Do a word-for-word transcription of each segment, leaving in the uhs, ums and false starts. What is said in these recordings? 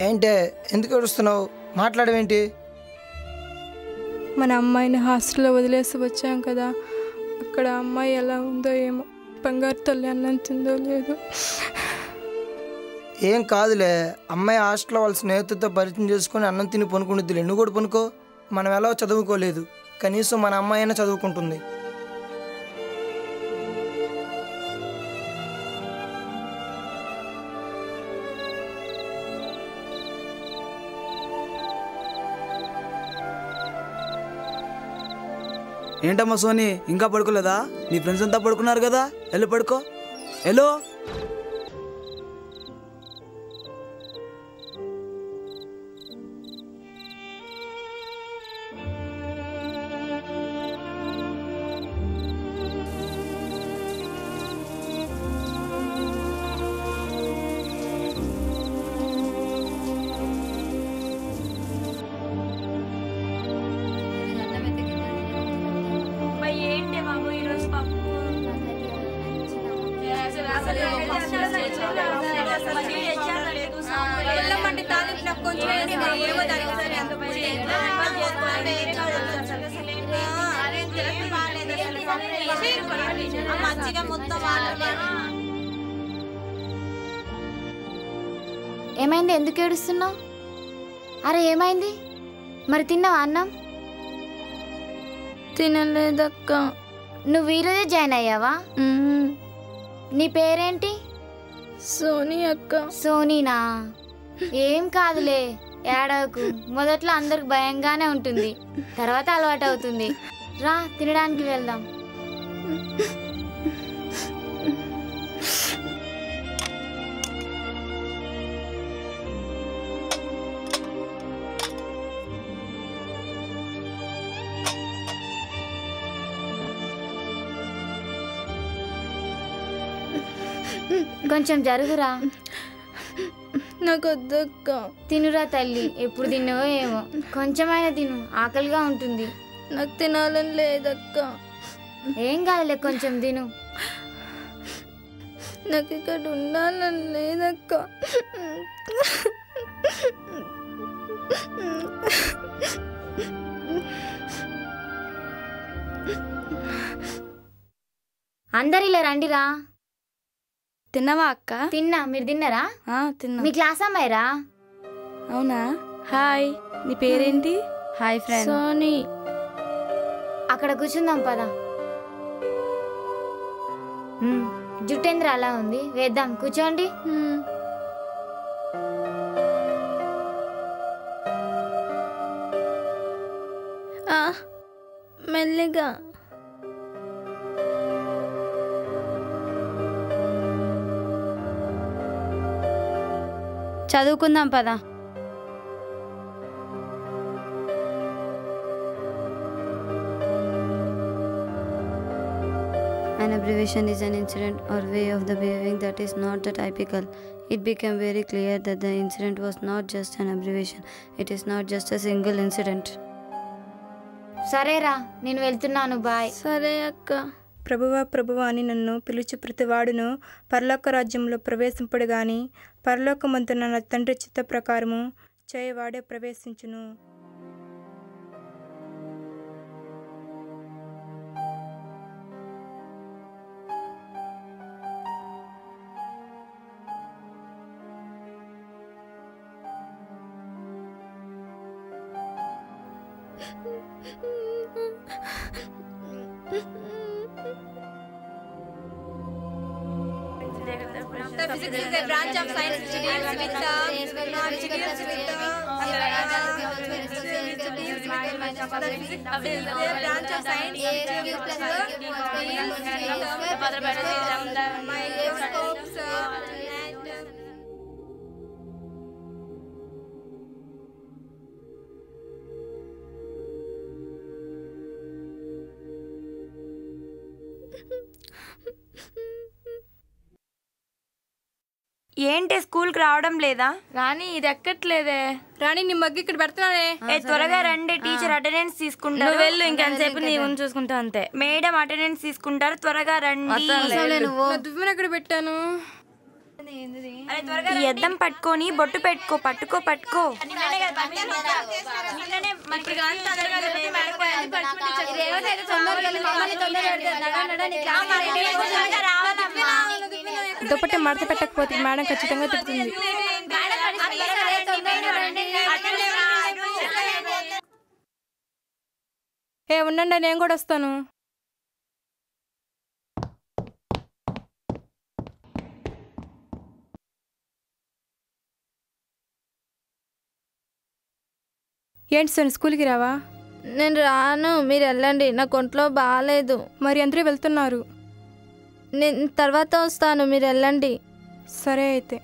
ఏంటే ఎందుకు ఏడుస్తున్నావు? మాట్లాడవేంటి? మన అమ్మాయిని హాస్టల్లో వదిలేసి వచ్చాం కదా, అక్కడ అమ్మాయి ఎలా ఉందో ఏమో. బంగారు తల్లి అన్నం తిందో లేదు. ఏం కాదులే, అమ్మాయి హాస్టల్లో వాళ్ళ స్నేహితులతో పరిచయం చేసుకుని అన్నం తిని పనుకుంటుద్దిలే. నువ్వు కూడా పనుకో. మనం ఎలా చదువుకోలేదు, కనీసం మన అమ్మాయి అయినా చదువుకుంటుంది. ఏంటమ్మా సోని, ఇంకా పడుకోలేదా? నీ ఫ్రెండ్స్ అంతా పడుకున్నారు కదా, వెళ్ళి పడుకో. హలో ఏమైంది? ఎందుకు ఏడుస్తున్నావు? అరే ఏమైంది? మరి తిన్నావా అన్నం? తినలేదక్క. నువ్వు ఈరోజే జాయిన్ అయ్యావా? నీ పేరేంటి? సోనీ అక్క. సోనీనా? ఏం కాదులే, ఏడవకు. మొదట్లో అందరికి భయంగానే ఉంటుంది, తర్వాత అలవాటు అవుతుంది. రా తినడానికి వెళ్దాం. కొంచెం జరుగురా. నాకు వద్దక్క. తినురా తల్లి, ఎప్పుడు తిన్నావో ఏమో. కొంచెమైనా తిను, ఆకలిగా ఉంటుంది. నాకు తినాలని లేదక్క. ఏం కాదులే, కొంచెం తిను. నాకు ఇక్కడ ఉండాలని లేదక్క. అందరు ఇలా రండిరా. తిన్నావా అక్క? తిన్నా. మీరు తిన్నారా? తిన్నా. మీ క్లాస్ అమ్మాయిరా? అవునా? హాయ్, నీ పేరేంటి? Hi friend. సోనీ. అక్కడ కూర్చుందాం పదా. జుట్టేంద్ర అలా ఉంది, వేద్దాం. కూర్చోండి. మెల్లిగా. చదువుకుందాం పదా. An abbreviation is an incident or way of the behaving that is not the typical. It became very clear that the incident was not just an abbreviation. It is not just a single incident. సరేరా, నేను వెళ్తున్నాను. Bye. సరే అక్క. ప్రభువా ప్రభువా అని నన్ను పిలుచు ప్రతివాడును పరలోక రాజ్యంలో ప్రవేశింపడు గాని పరలోకమందున నా తండ్రి చిత్త ప్రకారము చేయవాడే ప్రవేశించును. The physics is a branch of science which deals with the which deals with the the physics is a branch of science which deals with the microscopes and ఏంటి స్కూల్కి రావడం లేదా? రాణి, ఇది ఎక్కట్లేదే. రాణి, నీ మగ్గి ఇక్కడ పెడతానే. త్వరగా రండి, టీచర్ అటెండెన్స్ తీసుకుంటారు. వెళ్ళు, ఇంకెంతసేపు నీ గురించి చూసుకుంటా అంతే. మేడం అటెండెన్స్ తీసుకుంటారు, త్వరగా రండి. దువ్వెన ఎక్కడ పెట్టాను? ఈ అద్దం పట్టుకొని బొట్టు పెట్టుకో పట్టుకో పట్టుకో దుప్పటి మడత పెట్టకపోతే మేడం ఖచ్చితంగా తిడుతుంది. ఏ ఉండండి, నేను కూడా వస్తాను. ఏంటి సోని, స్కూల్కి రావా? నేను రాను, మీరు వెళ్ళండి, నాకు ఒంట్లో బాగాలేదు. మరి అందరూ వెళ్తున్నారు. నేను తర్వాత వస్తాను, మీరు వెళ్ళండి. సరే అయితే.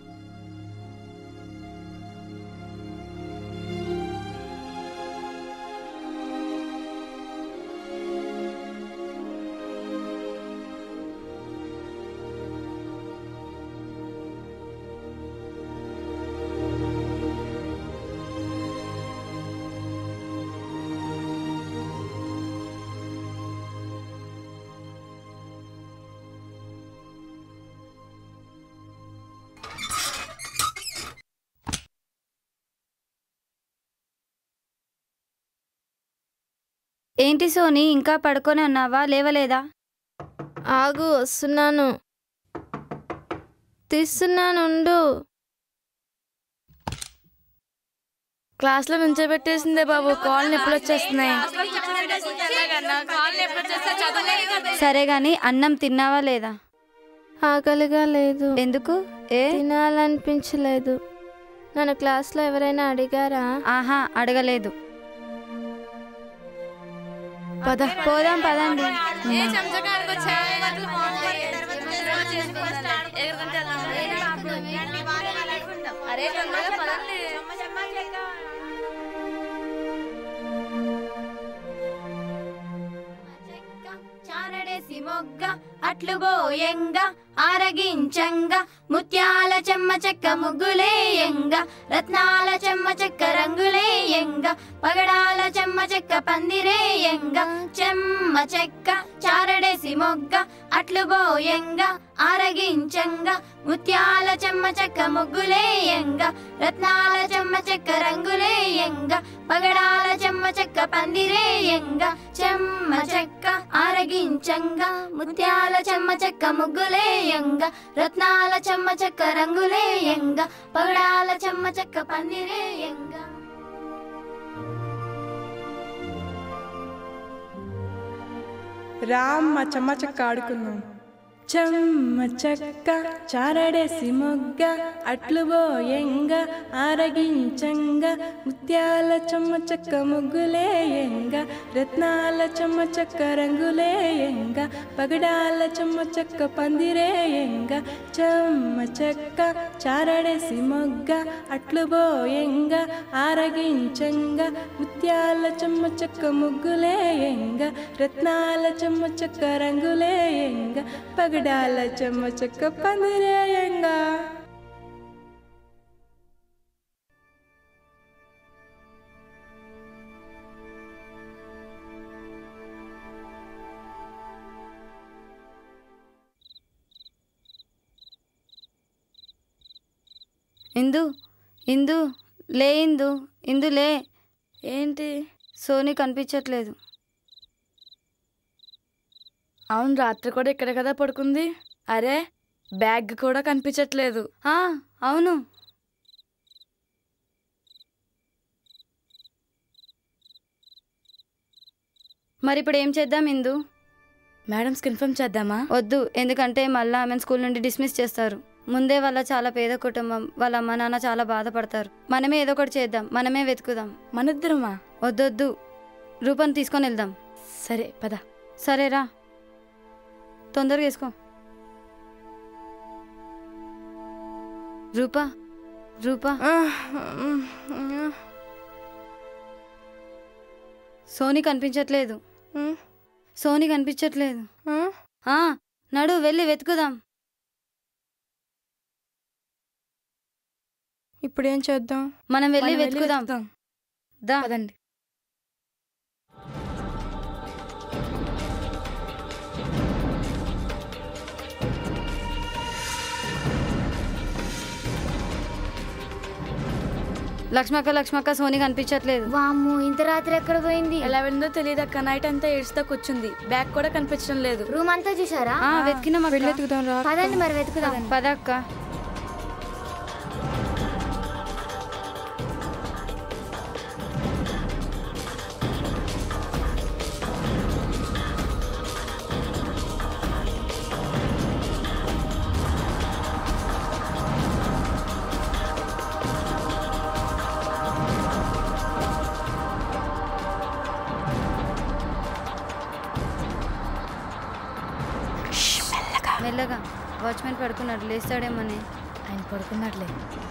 ఏంటి సోని, ఇంకా పడుకొని ఉన్నావా? లేవలేదా? ఆగు, వస్తున్నాను, తీస్తున్నాను, ఉండు. క్లాస్లో నుంచోబెట్టేసిందే బాబు, కాళ్ళు నొప్పులు వచ్చేస్తున్నాయి. సరే గాని అన్నం తిన్నావా లేదా? ఆకలిగా లేదు. ఎందుకు? ఏ తినాలనిపించలేదు. నన్ను క్లాస్లో ఎవరైనా అడిగారా? ఆహా, అడగలేదు. పద పోదాం పదండి. చారడేసి మొగ్గ అట్లు బోయంగా ఆరగించంగా ముత్యాల చెమ్మ చెక్క ముగ్గులేయంగా రత్నాల చెమ్మ చెక్క రంగులేయంగా పగడాల చెమ్మ చెక్క పందిరేయంగా చెమ్మ చెక్క చారడేసి మొగ్గ అట్లు బోయంగా ఆరగించంగా ముత్యాల చెమ్మ చెక్క ముగ్గులేయంగా రత్నాల చెమ్మ చెక్క రంగులేయంగా పగడాల చెమ్మ చెక్క పందిరేయంగా చెమ్మ చెక్క ఆరగించంగా ముత్యాల చెమ్మ చెక్క ముగ్గులేయంగా రత్నాల చెమ్మ చెక్క రంగులేయంగా పగడాల చెమ్మ చెక్క పందిరేయంగా. రామ్మ చెమ్మ చెక్క ఆడుకుందాం. చెమ్మ చెక్క చారడేసి మొగ్గ అట్లు బోయంగా ఆరగించంగా ముత్యాల చెమ్మ చెక్క ముగ్గులేయంగా రత్నాల చెమ్మ చెక్క రంగులేయంగా పగడాల చెమ్మ చెక్క పందిరేయంగా చెమ్మ చెక్క చారడేసి మొగ్గ అట్లు బోయంగా ఆరగించంగా ముత్యాల చెమ్మ చెక్క ముగ్గులేయంగా రత్నాల చెమ్మ చెక్క రంగులేయంగా పగడాల చెమ్మ చెక్క పందిరేయంగా. ఇందు ఇందు లే, ఇందు ఇందు లే. ఏంటి? సోని కనిపించట్లేదు. అవును, రాత్రి కూడా ఇక్కడ కదా పడుకుంది. అరే, బ్యాగ్ కూడా కనిపించట్లేదు. అవును, మరి ఇప్పుడు ఏం చేద్దాం ఇందు? మేడంస్ కన్ఫర్మ్ చేద్దామా? వద్దు, ఎందుకంటే మళ్ళీ ఆమెను స్కూల్ నుండి డిస్మిస్ చేస్తారు. ముందే వాళ్ళ చాలా పేద కుటుంబం, వాళ్ళ అమ్మ నాన్న చాలా బాధపడతారు. మనమే ఏదో ఒకటి చేద్దాం, మనమే వెతుకుదాం. మనిద్దరమా? వద్దొద్దు, రూపాన్ని తీసుకొని వెళ్దాం. సరే పద. సరేరా, తొందరగా వేసుకో. రూపా రూపా సోని కనిపించట్లేదు. సోని కనిపించట్లేదు. నడు, వెళ్ళి వెతుకుదాం. ఇప్పుడు ఏం చేద్దాం? మనం వెళ్ళి వెతుకుదాం. దా పదండి. లక్ష్మక్క లక్ష్మక్క సోనీ కనిపించట్లేదు. వామ్ము ఇంత రాత్రి ఎక్కడ పోయింది? ఎలా వెళ్ళిందో తెలియదు అక్క. నైట్ అంతా ఏడుస్తా కూర్చుంది. బ్యాగ్ కూడా కనిపించడం లేదు. రూమ్ అంతా చూసారా? వెతికినా వెతుకుదాం రా. పదండి మరి వెతుకుదాం. పదక్క. మెల్లగా. వాచ్మెన్ పడుకున్నాడు, లేస్తాడేమని. ఆయన పడుకున్నాడులే.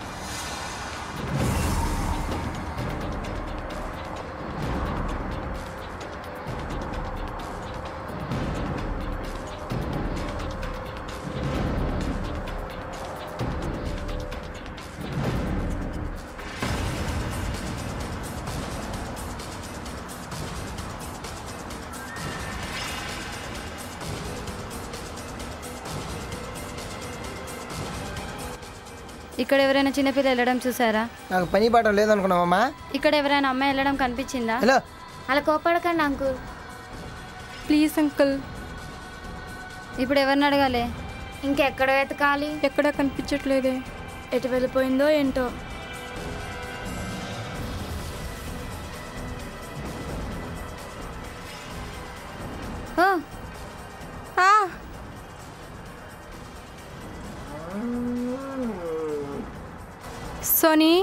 ఇక్కడ ఎవరైనా చిన్నపిల్ల వెళ్ళడం చూసారా? నాకు పని పాట లేదనుకున్నావమ్మా. ఇక్కడ ఎవరైనా అమ్మాయి వెళ్ళడం కనిపించిందా? హలో, అలా కోపడకండి అంకుల్. Please uncle. ఇప్పుడు ఎవరిని అడగాలి? ఇంకెక్కడ వెతకాలి? ఎక్కడా కనిపించట్లేదే. ఎటు వెళ్ళిపోయిందో ఏంటో. సోనీ,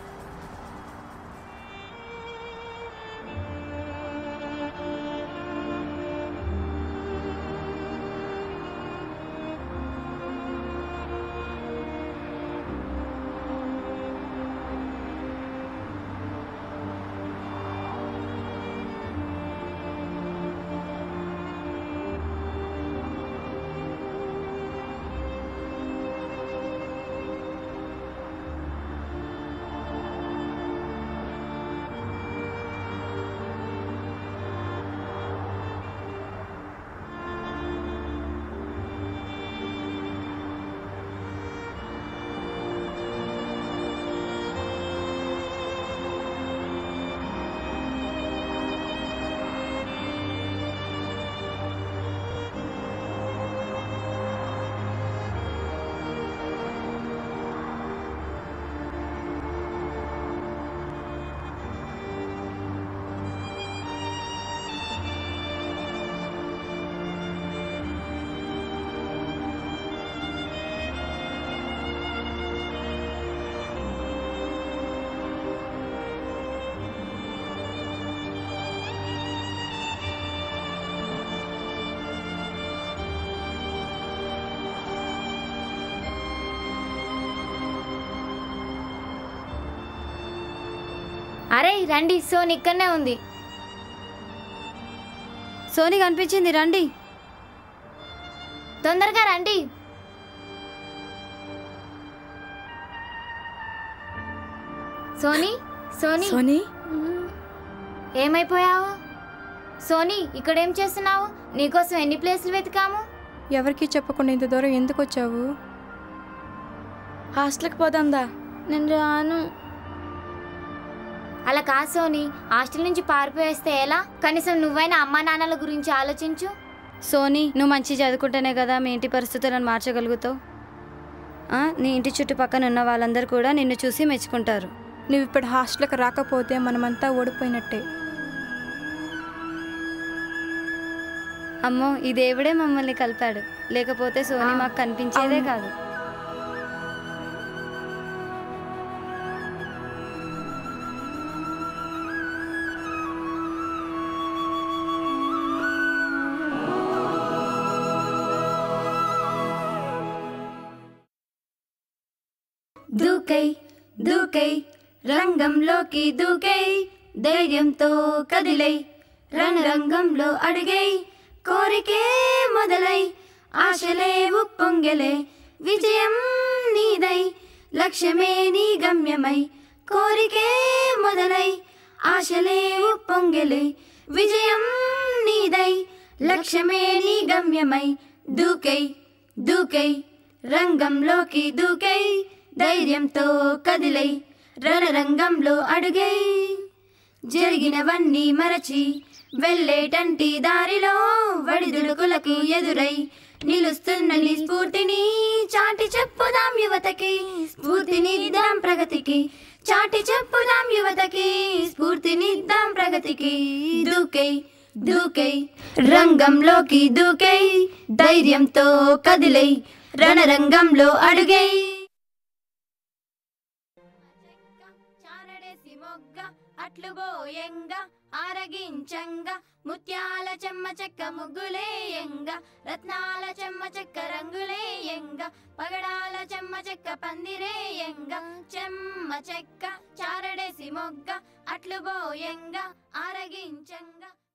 అరే రండి, సోని ఇక్కడనే ఉంది. సోనీ కనిపించింది, రండి. తొందరగా రండి. సోనీ, సోనీ, సోనీ, ఏమైపోయావు? సోనీ, ఇక్కడేం చేస్తున్నావు? నీకోసం ఎన్ని ప్లేసులు వెతికాము. ఎవరికి చెప్పకుండా ఇంత దూరం ఎందుకు వచ్చావు? హాస్టల్కి పోదాందా? నేను రాను. అలా కాదు సోనీ, హాస్టల్ నుంచి పారిపోయేస్తే ఎలా? కనీసం నువ్వైనా అమ్మా నాన్నల గురించి ఆలోచించు. సోనీ, నువ్వు మంచి చదువుకుంటేనే కదా మీ ఇంటి పరిస్థితులను మార్చగలుగుతావు. నీ ఇంటి చుట్టుపక్కల ఉన్న వాళ్ళందరూ కూడా నిన్ను చూసి మెచ్చుకుంటారు. నువ్వు ఇప్పుడు హాస్టల్కి రాకపోతే మనమంతా ఓడిపోయినట్టే. అమ్మో, ఈ దేవుడే మమ్మల్ని కలిపాడు. లేకపోతే సోనీ మాకు కనిపించేదే కాదు. దూకై దూకై రంగంలోకి దూకై, ధైర్యంతో కదిలై రణరంగంలో అడిగై, కోరికే మొదలై ఆశలే ఉప్పొంగెలే, విజయం నీదై లక్ష్యమే నీ గమ్యమై, కోరికే మొదలై ఆశలే ఉప్పొంగెలే, విజయం నీదై లక్ష్యమే నీ గమ్యమై, దూకై దూకై రంగంలోకి దూకై, ధైర్యంతో కదిలై రణరంగంలో అడుగై జరిగినవన్నీ మరచి వెళ్ళేటంటి దారిలో వడిదుడుకులకు ఎదురై నిలుస్తున్న నీ స్ఫూర్తిని చాటి చెప్పుదాం యువతకి స్ఫూర్తినిద్దాం ప్రగతికి చాటి చెప్పుదాం యువతకి స్ఫూర్తినిద్దాం ప్రగతికి దూకై దూకై రంగంలోకి దూకై ధైర్యంతో కదిలై రణరంగంలో అడుగై చారడేసి మొగ్గ అట్లు బోయంగా ఆరగించంగా ముత్యాల చెమ్మ చెక్క ముగ్గులేయంగా రత్నాల చెమ్మ చెక్క రంగులేయంగా పగడాల చెమ్మ చెక్క పందిరేయంగా చెమ్మ చెక్క చారడేసి మొగ్గ అట్లు బోయంగా ఆరగించంగా